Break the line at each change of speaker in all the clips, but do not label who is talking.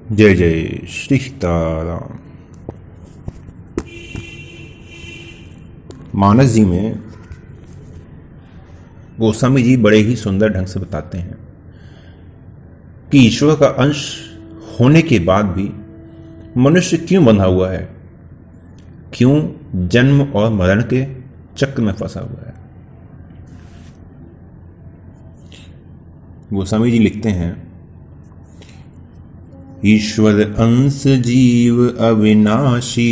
जय जय श्री सीताराम। मानस जी में गोस्वामी जी बड़े ही सुंदर ढंग से बताते हैं कि ईश्वर का अंश होने के बाद भी मनुष्य क्यों बंधा हुआ है, क्यों जन्म और मरण के चक्र में फंसा हुआ है। गोस्वामी जी लिखते हैं, ईश्वर अंश जीव अविनाशी,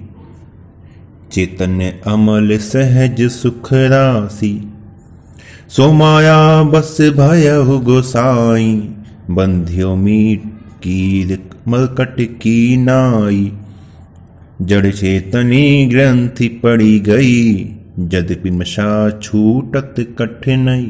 चैतन्य अमल सहज सुख राशि, सो माया बस भयहु गोसाई, बंध्यो मीट कीर मरकट की नाई, जड़ चेतनी ग्रंथि पड़ी गई, यद्यपि मशा छूटत कठिनाई।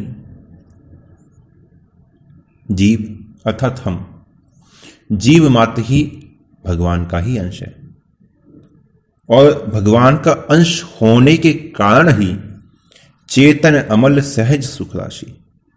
जीव अर्थात हम, जीव मात्र ही भगवान का ही अंश है और भगवान का अंश होने के कारण ही चेतन अमल सहज सुख राशि,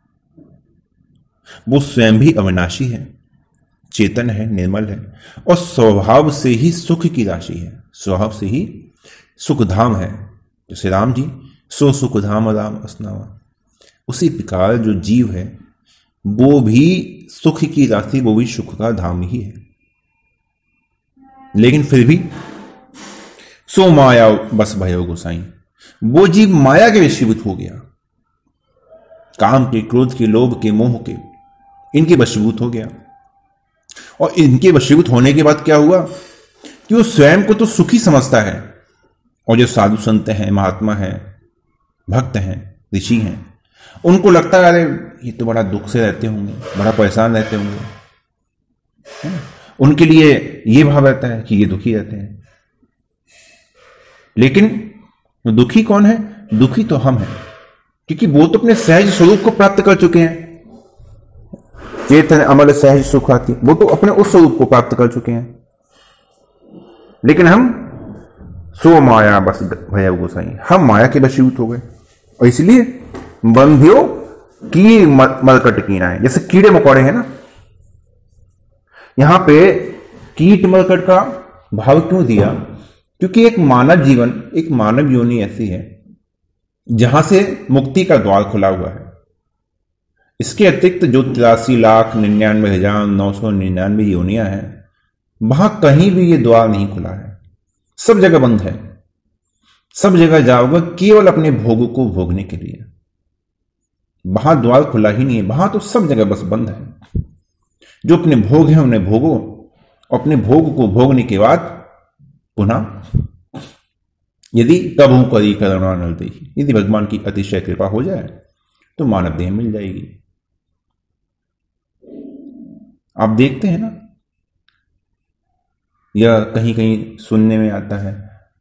वो स्वयं भी अविनाशी है, चेतन है, निर्मल है और स्वभाव से ही सुख की राशि है, स्वभाव से ही सुखधाम है। जैसे राम जी सो सुखधाम राम अस्नावा, उसी प्रकार जो जीव है वो भी सुख की राशि, वो भी सुख का धाम ही है। लेकिन फिर भी सो माया बस भयो गोसाई, वो जीव माया के वशीभूत हो गया, काम के, क्रोध के, लोभ के, मोह के, इनके वशीभूत हो गया। और इनके वशीभूत होने के बाद क्या हुआ कि वो स्वयं को तो सुखी समझता है और जो साधु संत हैं, महात्मा हैं, भक्त हैं, ऋषि हैं, उनको लगता है अरे ये तो बड़ा दुख से रहते होंगे, बड़ा परेशान रहते होंगे, है ना? उनके लिए ये भाव रहता है कि ये दुखी रहते हैं। लेकिन दुखी कौन है? दुखी तो हम हैं, क्योंकि वो तो अपने सहज स्वरूप को प्राप्त कर चुके हैं। चेतन अमल सहज सुख आती, वो तो अपने उस स्वरूप को प्राप्त कर चुके हैं। लेकिन हम सो माया बस भय गोसाई, हम माया के वशीभूत हो गए और इसलिए बंध्यो की मरकट की नाई, जैसे कीड़े मकोड़े हैं ना। यहां पे कीट मरकट का भाव क्यों दिया? क्योंकि एक मानव जीवन, एक मानव योनि ऐसी है जहां से मुक्ति का द्वार खुला हुआ है। इसके अतिरिक्त जो 83,99,999 योनियां हैं, वहां कहीं भी ये द्वार नहीं खुला है, सब जगह बंद है। सब जगह जाओगे केवल अपने भोग को भोगने के लिए, वहां द्वार खुला ही नहीं है। वहां तो सब जगह बस बंद है। जो अपने भोग हैं उन्हें भोगो, अपने भोग को भोगने के बाद पुनः यदि तब करी करुणा नल देही, यदि भगवान की अतिशय कृपा हो जाए तो मानव देह मिल जाएगी। आप देखते हैं ना, यह कहीं कहीं सुनने में आता है,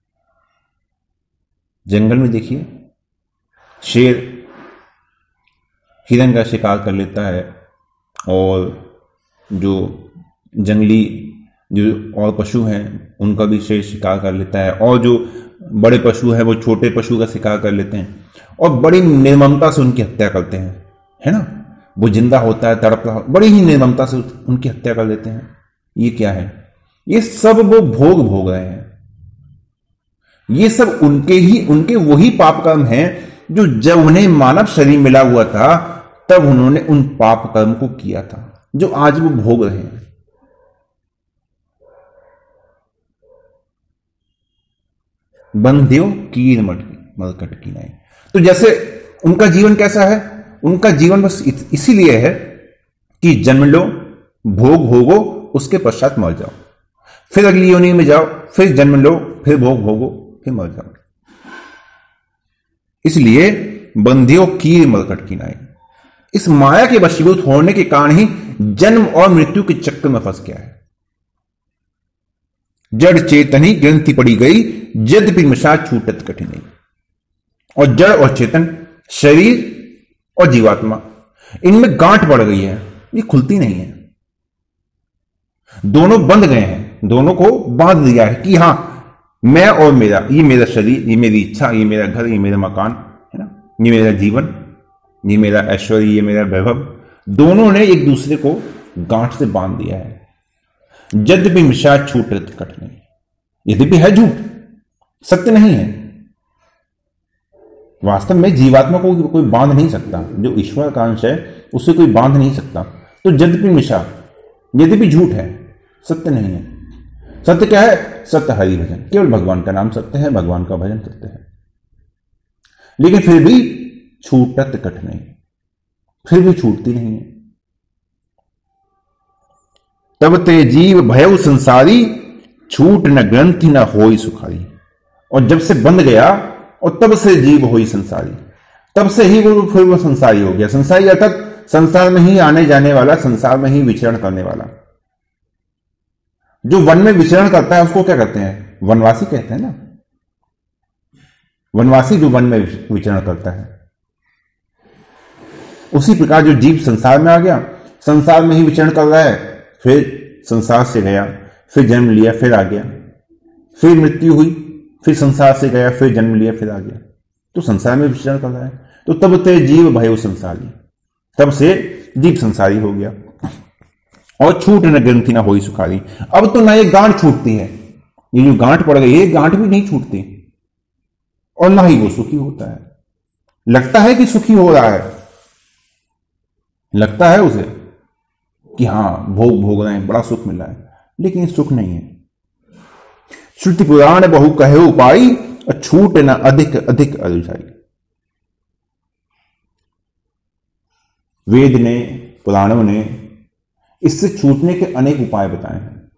जंगल में देखिए शेर हिरण का शिकार कर लेता है और जो जंगली जो और पशु हैं उनका भी शेर शिकार कर लेता है, और जो बड़े पशु हैं वो छोटे पशु का शिकार कर लेते हैं और बड़ी निर्ममता से उनकी हत्या करते हैं, है ना। वो जिंदा होता है, तड़प रहा, बड़ी ही निर्ममता से उनकी हत्या कर देते हैं। ये क्या है? ये सब वो भोग भोग रहे हैं। ये सब उनके वही पाप कर्म हैं जो जब उन्हें मानव शरीर मिला हुआ था तब उन्होंने उन पाप कर्म को किया था, जो आज वो भोग रहे हैं। बंध्यो कीर मरकट की नाई, तो जैसे उनका जीवन कैसा है? उनका जीवन बस इसीलिए है कि जन्म लो, भोग भोगो, उसके पश्चात मर जाओ, फिर अगली योनि में जाओ, फिर जन्म लो, फिर भोग भोगो, फिर मर जाओ। इसलिए बंध्यो कीर मरकट की नाई, इस माया के वशीभूत होने के कारण ही जन्म और मृत्यु के चक्कर में फंस गया है। जड़ चेतनी ग्रंथि पड़ी गई, यद्यपि मशा छूटत कठिनाई। और जड़ और चेतन, शरीर और जीवात्मा, इनमें गांठ पड़ गई है, ये खुलती नहीं है। दोनों बंध गए हैं, दोनों को बांध दिया है कि हां मैं और मेरा, ये मेरा शरीर, ये मेरी इच्छा, ये मेरा घर, ये मेरा मकान, है ना, ये मेरा जीवन, ये मेरा ऐश्वर्य, ये मेरा वैभव, दोनों ने एक दूसरे को गांठ से बांध दिया है। यद्यपि मिशा छूटत कठ नहीं। यद्यपि है झूठ, सत्य नहीं है। वास्तव में जीवात्मा को कोई बांध नहीं सकता, जो ईश्वर का अंश है उसे कोई बांध नहीं सकता। तो यद्यपि मिशा, यद्यपि झूठ है, सत्य नहीं है। सत्य क्या है? सत्य हरि भजन, केवल भगवान का नाम सत्य है, भगवान का भजन सत्य है। लेकिन फिर भी छूटत कठ नहीं, फिर भी छूटती नहीं है। तब ते जीव भयउ संसारी, छूट न ग्रंथि न होई सुखारी। और जब से बंध गया और तब से जीव होई संसारी, तब से ही वो फिर वो संसारी हो गया। संसारी अर्थात संसार में ही आने जाने वाला, संसार में ही विचरण करने वाला। जो वन में विचरण करता है उसको क्या कहते हैं? वनवासी कहते हैं ना। वनवासी जो वन में विचरण करता है। उसी प्रकार जो जीव संसार में आ गया, संसार में ही विचरण कर रहा है, फिर संसार से गया, फिर जन्म लिया, फिर आ गया, फिर मृत्यु हुई, फिर संसार से गया, फिर जन्म लिया, फिर आ गया। तो संसार में विचरण कर रहा है। तो तब ते जीव भयो संसारी, तब से जीव संसारी हो गया। और छूट न ग्रंथि ना होई सुखारी। अब तो ना ये गांठ छूटती है, ये जो गांठ पड़ गई, ये गांठ भी नहीं छूटती, और ना ही वो सुखी होता है। लगता है कि सुखी हो रहा है, लगता है उसे कि हां भोग भोग रहे हैं, बड़ा सुख मिल रहा है, लेकिन सुख नहीं है। श्रुति पुराण बहु कहे उपाय, और छूट न अधिक अधिक अरुझाई। वेद ने, पुराणों ने इससे छूटने के अनेक उपाय बताए हैं।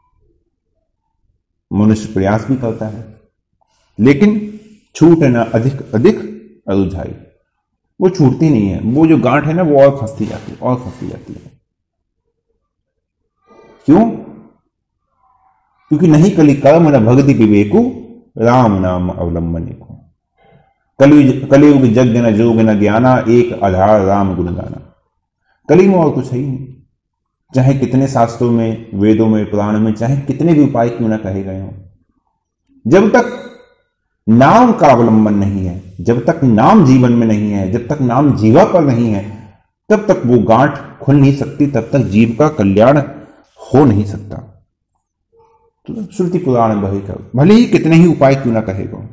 मनुष्य प्रयास भी करता है, लेकिन छूट न अधिक अधिक अरुझाई, वो छूटती नहीं है। वो जो गांठ है ना, वो और फंसती जाती है, और फंसती जाती है। क्यों? क्योंकि नहीं कली कर्म न भक्ति विवेकु, राम नाम अवलंबने को। कलियुग यज्ञ न जोग न ज्ञाना, एक आधार राम गुण गाना। कली में और कुछ है ही नहीं। चाहे कितने शास्त्रों में, वेदों में, पुराणों में, चाहे कितने भी उपाय क्यों ना कहे गए हों, जब तक नाम का अवलंबन नहीं है, जब तक नाम जीवन में नहीं है, जब तक नाम जीवा पर नहीं है, तब तक वो गांठ खुल नहीं सकती, तब तक जीव का कल्याण हो नहीं सकता। तो श्रुति पुराण बही कर, भले ही कितने ही उपाय क्यों ना कहेगा।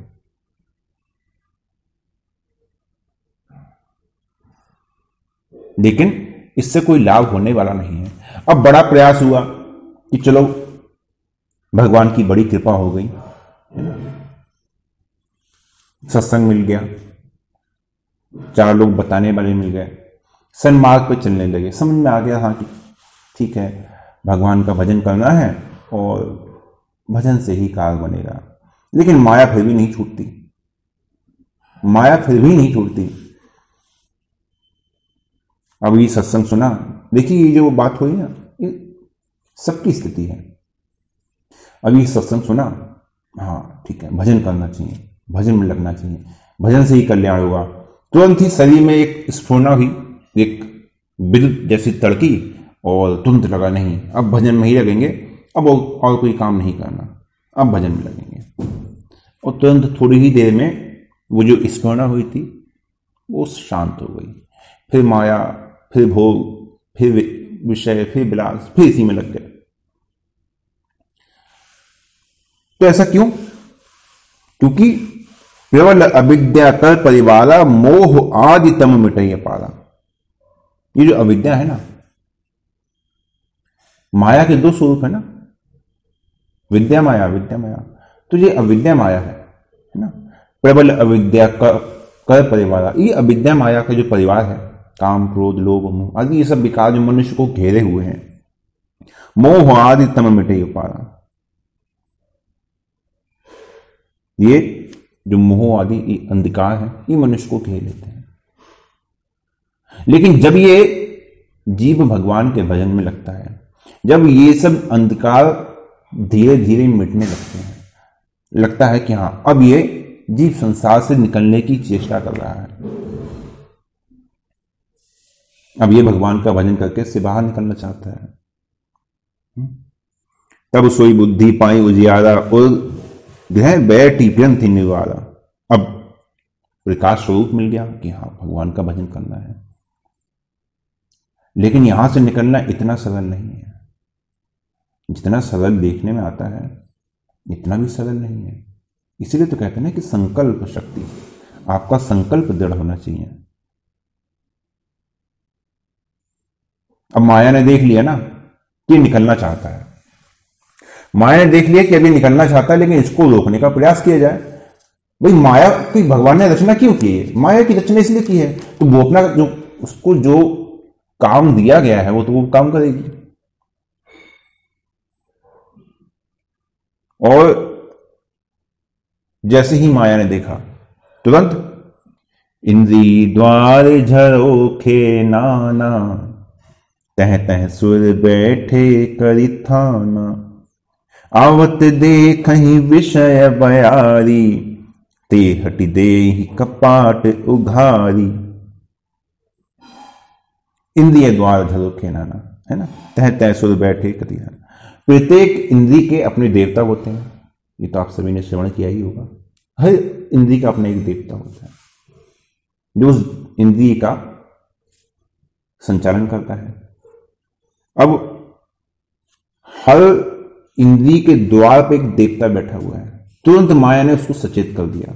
लेकिन इससे कोई लाभ होने वाला नहीं है। अब बड़ा प्रयास हुआ कि चलो भगवान की बड़ी कृपा हो गई, सत्संग मिल गया, चार लोग बताने वाले मिल गए, सन्मार्ग पे चलने लगे, समझ में आ गया हाँ कि ठीक है भगवान का भजन करना है और भजन से ही कार्य बनेगा। लेकिन माया फिर भी नहीं छूटती, माया फिर भी नहीं छूटती। अब ये सत्संग सुना, देखिए ये जो बात हुई ना, ये सबकी स्थिति है। अब ये सत्संग सुना, हाँ ठीक है भजन करना चाहिए, भजन में लगना चाहिए, भजन से ही कल्याण होगा। तुरंत ही शरीर में एक स्फुरना हुई, एक विद्युत जैसी तड़की, और तुरंत लगा नहीं अब भजन में ही लगेंगे, अब और कोई काम नहीं करना, अब भजन में लगेंगे। और तुरंत थोड़ी ही देर में वो जो स्फुरना हुई थी वो शांत हो गई। फिर माया, फिर भोग, फिर विषय, फिर विलास, फिर इसी में लग गए। तो ऐसा क्यों? क्योंकि प्रबल अविद्या कर परिवारा, मोह आदि तम मिटय पारा। ये जो अविद्या है ना, माया के दो स्वरूप है ना, विद्या माया, विद्या माया। तो ये अविद्या माया है ना। प्रबल अविद्या कर परिवारा, ये अविद्या माया का जो परिवार है, काम क्रोध लोभ मोह आदि ये सब विकार जो मनुष्य को घेरे हुए हैं, मोह आदि तम मिटे पारा। ये जो मोह आदि ये अंधकार है, ये मनुष्य को घेर लेते हैं। लेकिन जब ये जीव भगवान के भजन में लगता है, जब ये सब अंधकार धीरे धीरे मिटने लगते हैं, लगता है कि हाँ अब ये जीव संसार से निकलने की चेष्टा कर रहा है, अब ये भगवान का भजन करके इससे बाहर निकलना चाहता है, तब सोई बुद्धि पाई उजियारा, और ग्रह बैठी ग्रंथि निवारा। अब प्रकाश स्वरूप मिल गया कि हाँ भगवान का भजन करना है। लेकिन यहां से निकलना इतना सरल नहीं है। जितना सरल देखने में आता है इतना भी सरल नहीं है। इसीलिए तो कहते हैं ना कि संकल्प शक्ति, आपका संकल्प दृढ़ होना चाहिए। अब माया ने देख लिया ना कि निकलना चाहता है, माया ने देख लिया कि अभी निकलना चाहता है, लेकिन इसको रोकने का प्रयास किया जाए। भाई माया की भगवान ने रचना क्यों की है? माया की रचना इसलिए की है तो वो अपना जो उसको जो काम दिया गया है वो काम करेगी। और जैसे ही माया ने देखा तुरंत इंद्री द्वार झरोखे नाना, तह तह सुर बैठे करिथाना, आवत देखहि विषय बयारी, ते हटि देहि कपाट उघारी। इंद्रिय द्वार झरोखे नाना, है ना, तह तह सुर बैठे करिथाना। प्रत्येक इंद्री के अपने देवता होते हैं, ये तो आप सभी ने श्रवण किया ही होगा। हर इंद्री का अपना एक देवता होता है जो उस इंद्री का संचालन करता है। अब हर इंद्री के द्वार पे एक देवता बैठा हुआ है, तुरंत माया ने उसको सचेत कर दिया।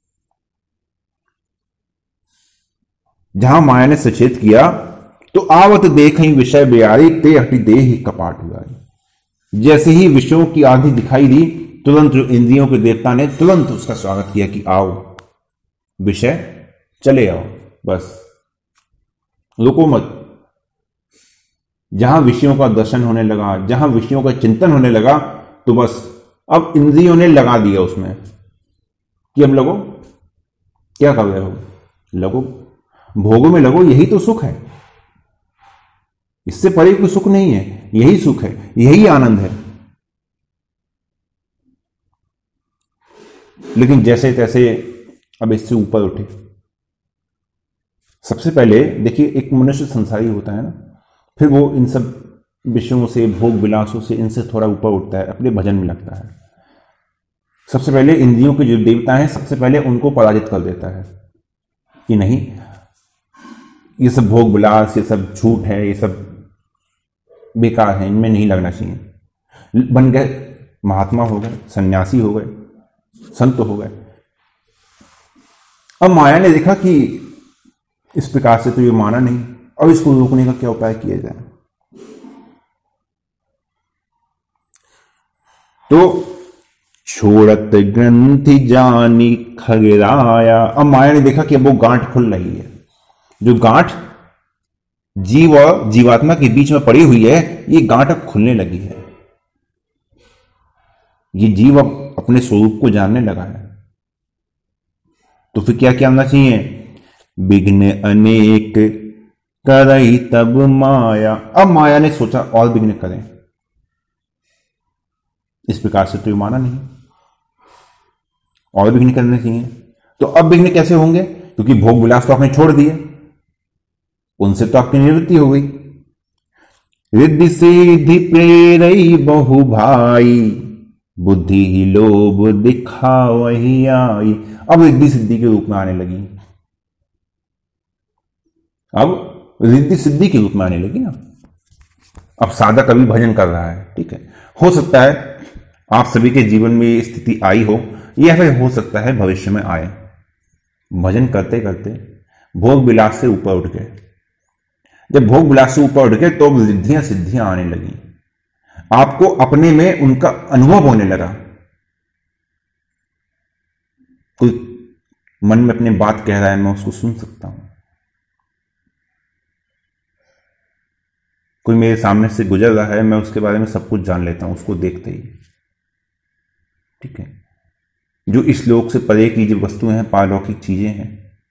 जहां माया ने सचेत किया तो आवत देखहि विषय बियारी, ते हटि देहि कपाट उघारी। जैसे ही विषयों की आंधी दिखाई दी, तुरंत जो इंद्रियों के देवता ने तुरंत उसका स्वागत किया कि आओ विषय, चले आओ, बस रुको मत। जहां विषयों का दर्शन होने लगा, जहां विषयों का चिंतन होने लगा, तो बस अब इंद्रियों ने लगा दिया उसमें कि अब लगो, क्या कर रहे हो, लगो भोगों में लगो, यही तो सुख है, इससे परे कोई सुख नहीं है, यही सुख है, यही आनंद है। लेकिन जैसे तैसे अब इससे ऊपर उठे। सबसे पहले देखिए, एक मनुष्य संसारी होता है ना, फिर वो इन सब विषयों से, भोग विलासों से, इनसे थोड़ा ऊपर उठता है, अपने भजन में लगता है। सबसे पहले इंद्रियों के जो देवता हैं, सबसे पहले उनको पराजित कर देता है कि नहीं, ये सब भोग विलास, ये सब झूठ है, ये सब बेकार है, इनमें नहीं लगना चाहिए। बन गए महात्मा, हो गए सन्यासी, हो गए संत, हो गए। अब माया ने देखा कि इस प्रकार से तो ये माना नहीं, और इसको रोकने का क्या उपाय किया जाए। तो छोड़त ग्रंथि जानी खगराया। अब माया ने देखा कि अब वो गांठ खुल रही है, जो गांठ जीव और जीवात्मा के बीच में पड़ी हुई है, ये गांठ अब खुलने लगी है। ये जीव अब अपने स्वरूप को जानने लगा है। तो फिर क्या करना चाहिए? विघ्न अनेक करई तब माया। अब माया ने सोचा और विघ्न करें, इस प्रकार से तो ये माना नहीं, और विघ्न करने चाहिए। तो अब विघ्न कैसे होंगे? क्योंकि भोग विलास तो आपने छोड़ दिए, उनसे तो आपकी निवृत्ति हो गई। रिद्धि सिद्धि प्रेरई बहु भाई, बुद्धि ही लोभ दिखावही आई। अब रिद्धि सिद्धि के रूप में आने लगी, अब रिद्धि सिद्धि के रूप में आने लगी ना। अब साधक अभी भजन कर रहा है, ठीक है, हो सकता है आप सभी के जीवन में ये स्थिति आई हो, या फिर हो सकता है भविष्य में आए। भजन करते करते भोग विलास से ऊपर उठ गए। जब भोग विलास से ऊपर उठ गए तो रिद्धियां सिद्धियां आने लगी, आपको अपने में उनका अनुभव होने लगा। कोई मन में अपनी बात कह रहा है, मैं उसको सुन सकता हूं। कोई मेरे सामने से गुजर रहा है, मैं उसके बारे में सब कुछ जान लेता हूं उसको देखते ही, ठीक है। जो इस लोक से परे की जो वस्तुएं हैं, पारलौकिक चीजें हैं,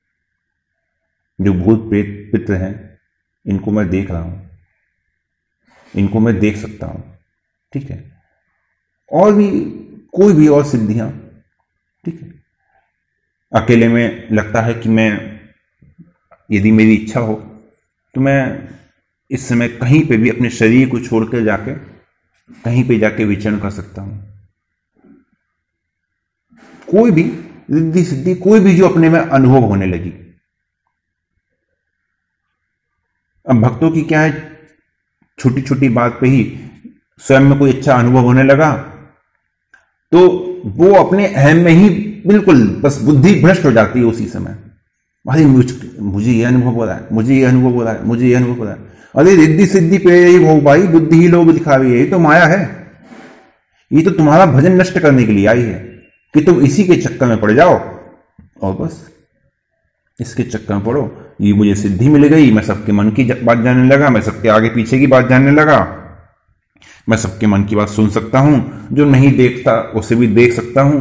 जो भूत प्रेत पितृ हैं, इनको मैं देख रहा हूं, इनको मैं देख सकता हूं, ठीक है। और भी कोई भी और सिद्धियां, ठीक है। अकेले में लगता है कि मैं, यदि मेरी इच्छा हो तो मैं इस समय कहीं पे भी अपने शरीर को छोड़कर जाके कहीं पे जाके विचरण कर सकता हूं। कोई भी रिद्धि सिद्धि, कोई भी जो अपने में अनुभव होने लगी। अब भक्तों की क्या है, छोटी छोटी बात पे ही स्वयं में कोई अच्छा अनुभव होने लगा तो वो अपने अहम में ही बिल्कुल बस बुद्धि भ्रष्ट हो जाती है उसी समय। अरे मुझे ये अनुभव हो रहा है, मुझे ये अनुभव हो रहा है, मुझे ये अनुभव हो रहा है। अरे रिद्धि सिद्धि पे ही हो भाई, बुद्धि ही लोग दिखावी है, ये तो माया है। ये तो तुम्हारा भजन नष्ट करने के लिए आई है कि तुम इसी के चक्कर में पड़ जाओ और बस इसके चक्कर में पड़ो। ये मुझे सिद्धि मिल गई, मैं सबके मन की बात जानने लगा, मैं सबके आगे पीछे की बात जानने लगा, मैं सबके मन की बात सुन सकता हूं, जो नहीं देखता उसे भी देख सकता हूं।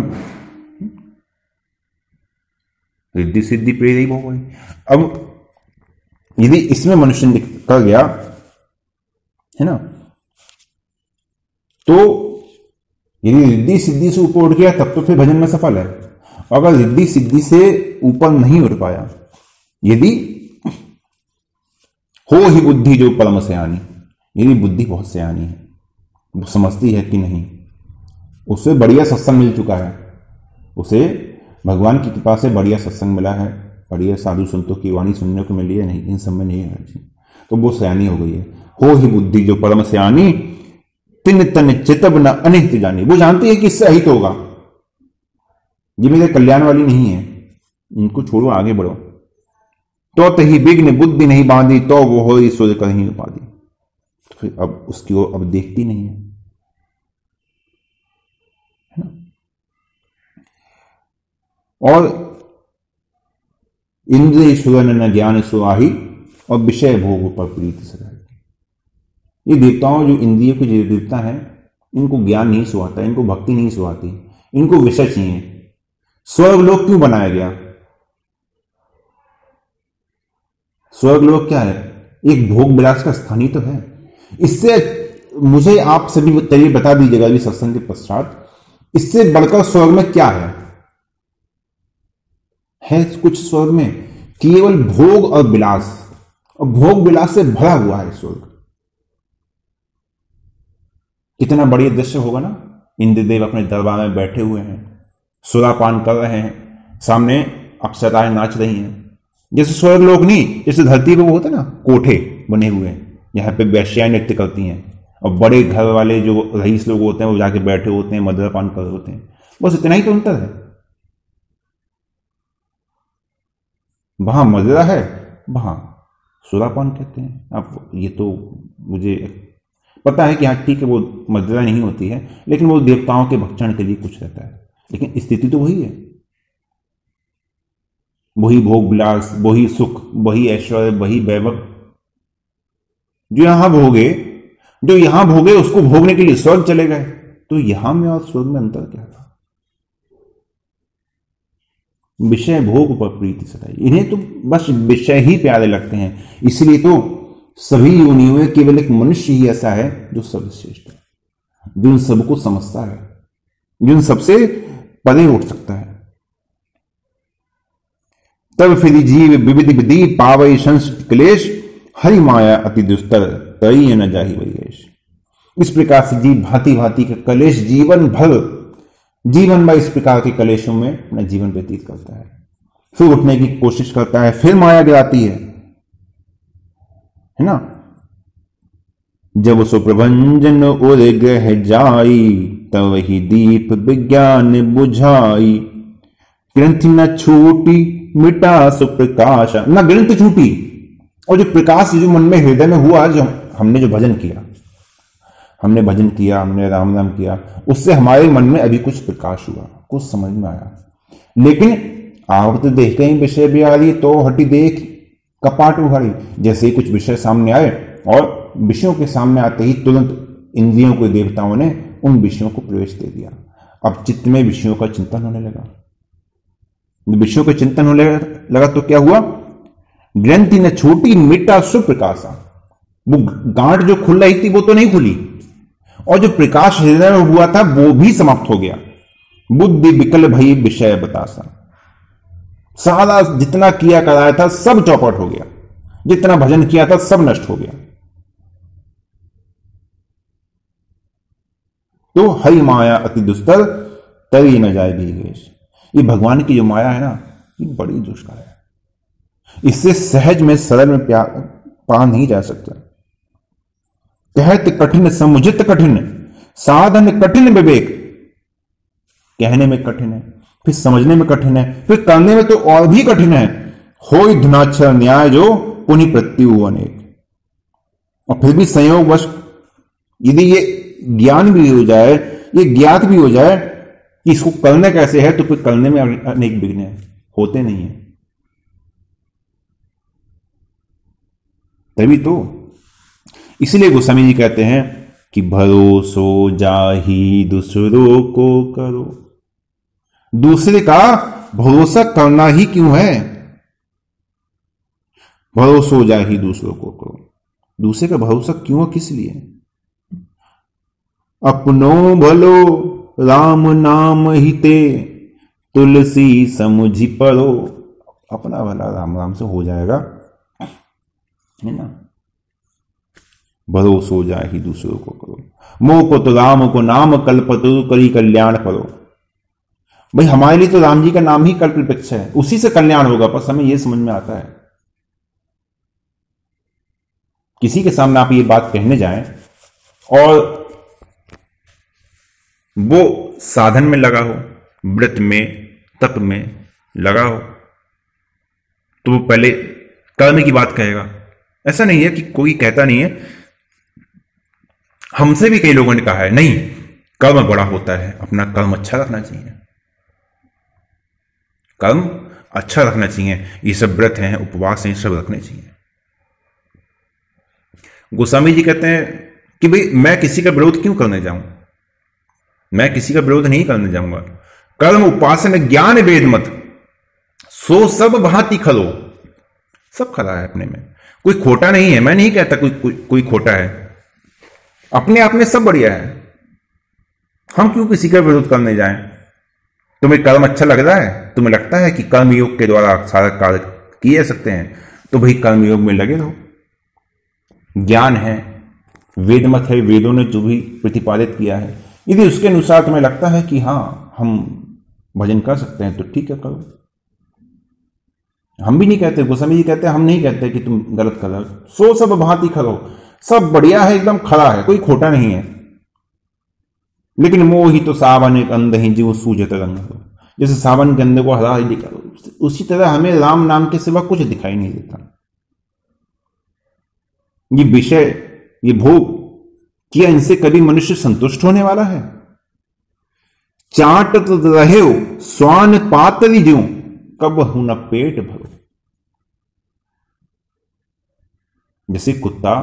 रिद्धि सिद्धि प्रेरित हो गई। अब यदि इसमें मनुष्य निकल गया है ना, तो यदि रिद्धि सिद्धि से ऊपर उठ गया तब तो फिर भजन में सफल है। अगर रिद्धि सिद्धि से ऊपर नहीं उठ पाया, यदि हो ही बुद्धि जो परम सयानी, यदि बुद्धि बहुत सयानी है, वो समझती है कि नहीं, उसे बढ़िया सत्संग मिल चुका है, उसे भगवान की कृपा से बढ़िया सत्संग मिला है, बढ़िया साधु संतों की वाणी सुनने को मिली है, नहीं इन सब में नहीं है, तो वो सयानी हो गई है। हो ही बुद्धि जो परम सयानी, तिन तन चितब न अनित जानी। वो जानती है कि इससे अहित होगा, ये मेरे कल्याण वाली नहीं है, इनको छोड़ो आगे बढ़ो। तो तही विघ्न बुद्धि नहीं बांधी, तो वो हो ईश्वर कहीं उपाधि। तो फिर अब उसकी ओर अब देखती नहीं है ना? और इंद्रिय सुगन न ज्ञान सुआही, और विषय भोग पर प्रीति सदा। ये देवताओं जो इंद्रियों के जो देवता हैं, इनको ज्ञान नहीं सुहाता, इनको भक्ति नहीं सुहाती, इनको विषय चाहिए। स्वर्गलोक क्यों बनाया गया? स्वर्गलोक क्या है? एक भोग विलास का स्थान ही तो है। इससे मुझे आप सभी तरीके बता दीजिएगा अभी सत्संग के पश्चात, इससे बढ़कर स्वर्ग में क्या है कुछ स्वर्ग में? केवल भोग और विलास, और भोग विलास से भरा हुआ है स्वर्ग। कितना बढ़िया दृश्य होगा ना, इंद्रदेव अपने दरबार में बैठे हुए हैं, सुरापान कर रहे हैं, सामने अप्सराएं नाच रही हैं। जैसे स्वर्ग लोग नहीं, जैसे धरती पे वो होता है ना, कोठे बने हुए हैं, यहाँ पे वेश्याएं नृत्य करती हैं, और बड़े घर वाले जो रईस लोग होते हैं वो जाके बैठे होते हैं, मदिरापान कर रहे होते हैं। बस इतना ही तो अंतर है। वहां मदिरा है, वहां सुरापान कहते हैं। आप ये तो मुझे पता है कि हाँ ठीक है, वो मदिरा नहीं होती है, लेकिन वो देवताओं के भक्षण के लिए कुछ रहता है, लेकिन स्थिति तो वही है। वही भोग विलास, वही सुख, वही ऐश्वर्य, वही वैभव जो यहां भोगे उसको भोगने के लिए स्वर्ग चले गए। तो यहां में और स्वर्ग में अंतर क्या था? विषय भोग पर प्रीति सताई। इन्हें तो बस विषय ही प्यारे लगते हैं, इसलिए तो सभी योनियों में केवल एक मनुष्य ही ऐसा है जो सर्वश्रेष्ठ है, जो इन सबको समझता है, जो इन सबसे परे उठ सकता है। तब फिर जीव विविध विधि पावई संस्कृत क्लेश, हरि माया अति दुस्तर तई न जाहि वैश। इस प्रकार से जीव भांति भांति के कलेश जीवन में इस प्रकार के कलेशों में अपना जीवन व्यतीत करता है, फिर उठने की कोशिश करता है, फिर माया गिराती है ना। जब सुप्रभंजन और ग्रह जाई, तब ही दीप विज्ञान बुझाई। ग्रंथि न छूटी मिटा सुप्रकाश, न ग्रंथ छूटी, और जो प्रकाश जो मन में हृदय में हुआ, जो हमने जो भजन किया, हमने राम राम किया, उससे हमारे मन में अभी कुछ प्रकाश हुआ, कुछ समझ में आया। लेकिन आवृत देख कहीं विषय बिहारी, तो हटी देख कपाट उघाड़ी। जैसे ही कुछ विषय सामने आए, और विषयों के सामने आते ही तुरंत इंद्रियों को देवताओं ने उन विषयों को प्रवेश दे दिया। अब चित्त में विषयों का चिंतन होने लगा। विषयों का चिंतन होने लगा तो क्या हुआ? ग्रंथि न छूटी मिटा सुप्रकाशा। वो गांठ जो खुल रही थी वो तो नहीं खुली, और जो प्रकाश हृदय में हुआ था वो भी समाप्त हो गया। बुद्धि विकल भई विषय बतासा। सारा जितना किया कराया था सब चौपट हो गया, जितना भजन किया था सब नष्ट हो गया। तो हरि माया अति दुस्तर तरी न जाए भीगेश। ये भगवान की जो माया है ना, ये बड़ी दुष्कर है, इससे सहज में सरल में पार नहीं जा सकता। कहत कठिन समुझित कठिन, साधन कठिन विवेक। कहने में कठिन है, फिर समझने में कठिन है, फिर करने में तो और भी कठिन है। होय धुनाक्षर न्याय जो पुनि प्रत्यु अनेक। और फिर भी संयोगवश यदि ये ज्ञान भी हो जाए, ये ज्ञात भी हो जाए कि इसको करना कैसे है, तो फिर करने में अनेक विघ्न होते नहीं है। तभी तो इसलिए गोस्वामी जी कहते हैं कि भरोसो जाहि दूसरों को करो। दूसरे का भरोसा करना ही क्यों है? भरोसो जाहि दूसरों को करो। दूसरे का भरोसा क्यों, किस लिए? अपनो भलो राम नाम हिते, तुलसी समुझी परो। अपना भला राम राम से हो जाएगा, है ना। भरोसो जाहि दूसरों को करो, मोह को तो राम को नाम कल्पतरु करी कल्याण करो। भाई हमारे लिए तो राम जी का नाम ही कल्प वृक्ष है, उसी से कल्याण होगा। बस हमें यह समझ में आता है। किसी के सामने आप ये बात कहने जाएं और वो साधन में लगा हो, व्रत में, तप में लगा हो, तो वो पहले कर्म की बात कहेगा। ऐसा नहीं है कि कोई कहता नहीं है, हमसे भी कई लोगों ने कहा है नहीं कर्म बड़ा होता है, अपना कर्म अच्छा रखना चाहिए, कर्म अच्छा रखना चाहिए, ये सब व्रत हैं, उपवास हैं, सब रखने चाहिए। गोस्वामी जी कहते हैं कि भाई मैं किसी का विरोध क्यों करने जाऊं, मैं किसी का विरोध नहीं करने जाऊंगा। कर्म उपासन ज्ञान वेद मत, सो सब भांति खलो। सब खरा है अपने में, कोई खोटा नहीं है। मैं नहीं कहता कोई खोटा है, अपने आप में सब बढ़िया है। हम क्यों किसी का विरोध करने जाएं? तुम्हें कर्म अच्छा लग रहा है, तुम्हें लगता है कि कर्म योग के द्वारा सारा कार्य किए जा सकते हैं, तो भाई कर्म योग में लगे रहो। ज्ञान है, वेद मत है, वेदों ने जो भी प्रतिपादित किया है, यदि उसके अनुसार तुम्हें लगता है कि हाँ हम भजन कर सकते हैं, तो ठीक है करो। हम भी नहीं कहते, गोस्वामी जी कहते हैं, हम नहीं कहते कि तुम गलत कर रहे हो। सो सब भांति खरो, सब बढ़िया है, एकदम खड़ा है, कोई खोटा नहीं है। लेकिन मोह ही तो सावन एक अंध ही जीव सूझत रंग हो। जैसे सावन के अंधे को हरा ही दिखा, उसी तरह हमें राम नाम के सिवा कुछ दिखाई नहीं देता। ये विषय, ये भोग, क्या इनसे कभी मनुष्य संतुष्ट होने वाला है? चाटत रहे स्वान पातरी ज्यों, कब हूं न पेट भरो। जैसे कुत्ता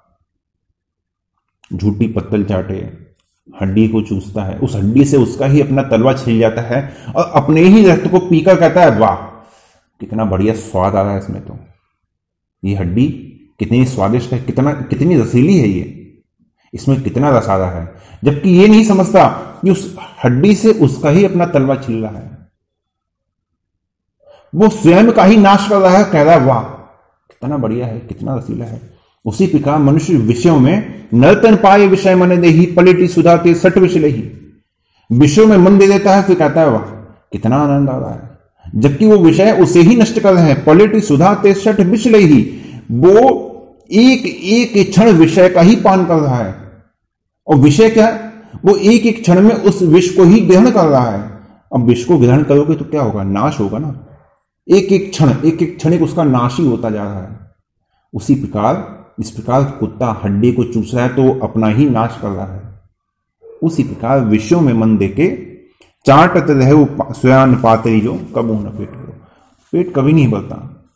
झूठी पत्तल चाटे, हड्डी को चूसता है, उस हड्डी से उसका ही अपना तलवा छिल जाता है और अपने ही रक्त को पीकर कहता है वाह कितना बढ़िया स्वाद आ रहा है इसमें, तो ये हड्डी कितनी स्वादिष्ट है, कितनी रसीली है, ये इसमें कितना रस आ रहा है। जबकि ये नहीं समझता कि उस हड्डी से उसका ही अपना तलवा छिल रहा है, वो स्वयं का ही नाश कर रहा है, कह रहा है वाह कितना बढ़िया है, कितना रसीला है। उसी प्रकार मनुष्य विषयों में नर्तन पाए विषय मन देही, पलटी सुधाते सट विषय ही। विषयों में मन दे देता है, फिर कहता है वाह कितना आनंद आ रहा है, जबकि वो विषय उसे ही नष्ट कर रहे हैं। पलटी सुधाते सट विषय ही, वो एक एक क्षण विषय का ही पान कर रहा है। और विषय क्या है? वो एक एक क्षण में उस विष को ही ग्रहण कर रहा है। अब विष को ग्रहण करोगे तो क्या होगा? नाश होगा ना। एक एक क्षण उसका नाश ही होता जा रहा है। उसी प्रकार इस प्रकार कुत्ता हड्डी को चूस रहा है तो अपना ही नाश कर रहा है। उसी प्रकार विषयों में मन देके चाटत रहे स्वयं पातरी जो, कब न पेट भरो। पेट कभी नहीं भरता।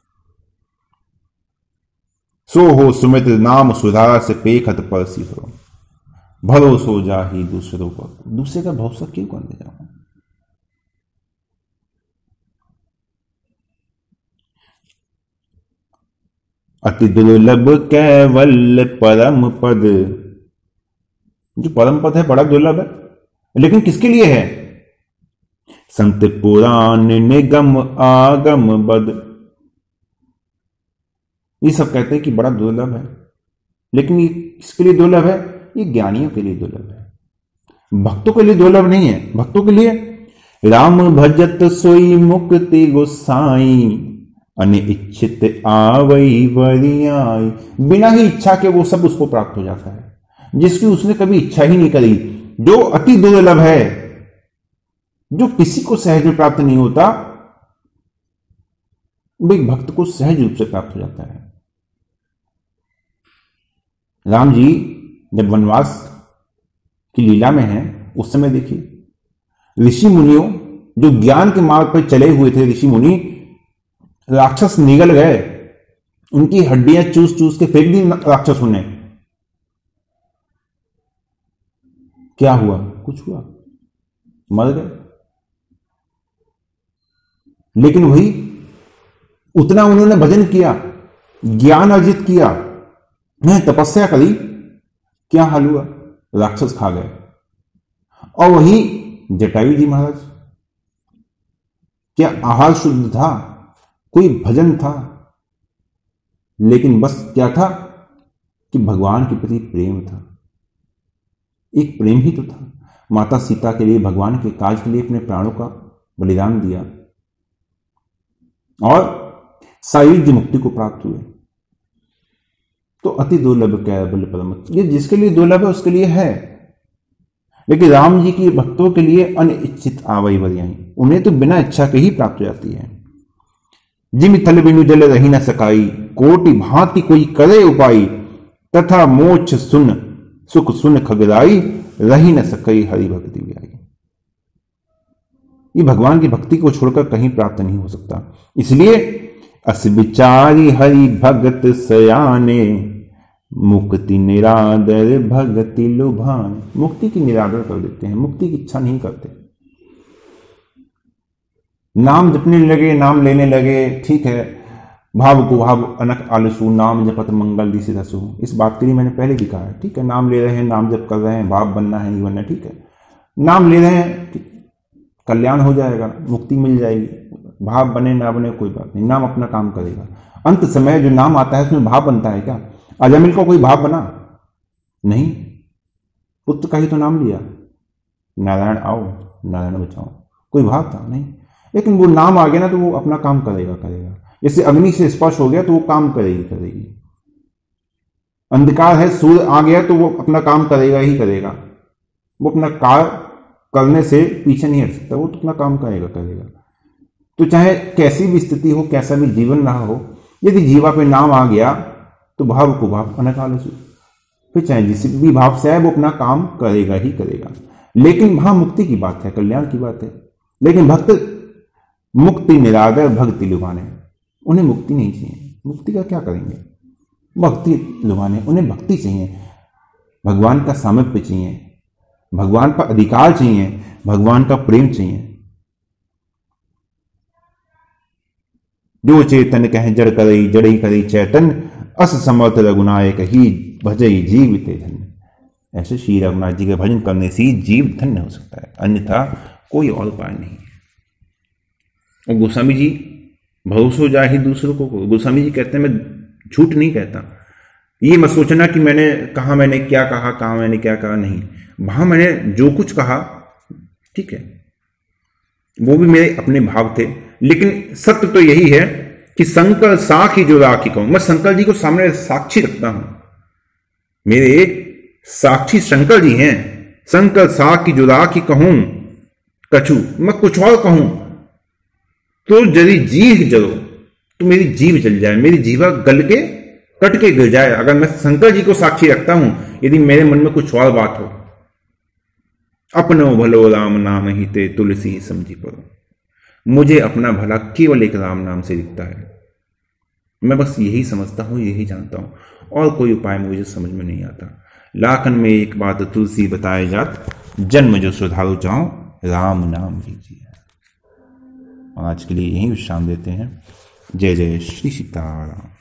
सो हो सुमित नाम सुधारा से पेखत परसी हो, भरोसो जाहि दूसरों पर। दूसरे का भरोसा क्यों करने जाऊं? अति दुर्लभ कैवल्य परम पद। जो परम पद है बड़ा दुर्लभ है, लेकिन किसके लिए है? संत पुराण निगम आगम बद। ये सब कहते हैं कि बड़ा दुर्लभ है, लेकिन ये किसके लिए दुर्लभ है? ये ज्ञानियों के लिए दुर्लभ है, भक्तों के लिए दुर्लभ नहीं है। भक्तों के लिए राम भजत सोई मुक्ति गोसाई, अनिच्छित आवई वरियाई। बिना ही इच्छा के वो सब उसको प्राप्त हो जाता है। जिसकी उसने कभी इच्छा ही नहीं करी, जो अति दुर्लभ है, जो किसी को सहज में प्राप्त नहीं होता, वो एक भक्त को सहज रूप से प्राप्त हो जाता है। राम जी जब वनवास की लीला में हैं, उस समय देखिए ऋषि मुनियों, जो ज्ञान के मार्ग पर चले हुए थे ऋषि मुनि, राक्षस निगल गए, उनकी हड्डियां चूस चूस के फेंक दी राक्षसों ने। क्या हुआ? कुछ हुआ? मर गए। लेकिन वही उतना उन्होंने भजन किया, ज्ञान अर्जित किया, तपस्या करी, क्या हाल हुआ? राक्षस खा गए। और वही जटायु जी महाराज, क्या आहार शुद्ध था, कोई भजन था, लेकिन बस क्या था कि भगवान के प्रति प्रेम था। एक प्रेम ही तो था। माता सीता के लिए, भगवान के काज के लिए अपने प्राणों का बलिदान दिया और सायुज्य मुक्ति को प्राप्त हुए। तो अति दुर्लभ केवल परम, ये जिसके लिए दुर्लभ है उसके लिए है, लेकिन राम जी के भक्तों के लिए अनिच्छित आवई वरियाई, उन्हें तो बिना इच्छा के ही प्राप्त हो जाती है। जिम थल बिनु जल रही न सकाई, कोटि भांति कोई करे उपाई, तथा मोक्ष सुन सुख सुन खगराई, रही न सकई हरि भक्ति व्याई। ये भगवान की भक्ति को छोड़कर कहीं प्राप्त नहीं हो सकता। इसलिए अस विचारी हरि भगत सयाने, मुक्ति निरादर भगति लुभान। मुक्ति की निरादर कर देते हैं, मुक्ति की इच्छा नहीं करते। नाम जपने लगे, नाम लेने लगे, ठीक है, भाव को भाव अनक आलसु, नाम जपत मंगल दिशि रसु। इस बात के लिए मैंने पहले भी कहा है, ठीक है, नाम ले रहे हैं, नाम जप कर रहे हैं, भाव बनना है नहीं बनना, ठीक है, नाम ले रहे हैं, ठीक, कल्याण हो जाएगा, मुक्ति मिल जाएगी, भाव बने ना बने कोई बात नहीं, नाम अपना काम करेगा। अंत समय जो नाम आता है उसमें भाव बनता है क्या? अजमिल को कोई भाव बना नहीं, पुत्र का ही तो नाम लिया, नारायण आओ नारायण बचाओ, कोई भाव था नहीं। लेकिन वो नाम आ गया ना तो वो अपना काम करेगा। जैसे अग्नि से स्पर्श हो गया तो वो काम करेगी। अंधकार है, सूर्य आ गया तो वो अपना काम करेगा ही करेगा, वो अपना कार्य करने से पीछे नहीं हट सकता, वो तो अपना काम करेगा। तो चाहे कैसी भी स्थिति हो, कैसा भी जीवन रहा हो, यदि जीवा पे नाम आ गया तो भाव को भाव अनकाल, फिर चाहे जिस भी भाव से है वो अपना काम करेगा ही करेगा। लेकिन वहां मुक्ति की बात है, कल्याण की बात है। लेकिन भक्त मुक्ति निरादर भक्ति लुभाने, उन्हें मुक्ति नहीं चाहिए। मुक्ति का क्या करेंगे? भक्ति लुभाने, उन्हें भक्ति चाहिए, भगवान का सामिप्य चाहिए, भगवान पर अधिकार चाहिए, भगवान का प्रेम चाहिए। जो चेतन कहे जड़ करई, जड़ई करई चैतन, अस समर्थ रघुनायक ही भजई जीवित धन्य। ऐसे श्री रघुनाथ जी के भजन करने से जीव धन्य हो सकता है, अन्यथा कोई और उपाय नहीं है। और गोस्वामी जी, भरोसा जाए ही दूसरों को, गोस्वामी जी कहते हैं मैं झूठ नहीं कहता। ये मत सोचना कि मैंने कहा, मैंने क्या कहा, कहा मैंने क्या कहा, नहीं, वहां मैंने जो कुछ कहा, ठीक है, वो भी मेरे अपने भाव थे। लेकिन सत्य तो यही है कि शंकर साखी जो राखी कहूं, मैं शंकर जी को सामने साक्षी रखता हूं, मेरे साक्षी शंकर जी हैं। शंकर साखी जो राखी कहूं कछु, मैं कुछ और कहूं तो यदि जीव जलो तो मेरी जीव जल जाए, मेरी जीवा गल के कट के गिर जाए। अगर मैं शंकर जी को साक्षी रखता हूं, यदि मेरे मन में कुछ और बात हो, अपनो भलो राम नाम ही ते तुलसी ही समझी पड़ो। मुझे अपना भला केवल एक राम नाम से दिखता है। मैं बस यही समझता हूं, यही जानता हूं, और कोई उपाय मुझे समझ में नहीं आता। लाखन में एक बात तुलसी बताए जात, जन्म जो सुधारो जाओ राम नाम लीजिए। आज के लिए यही विश्राम देते हैं। जय जय श्री सीताराम।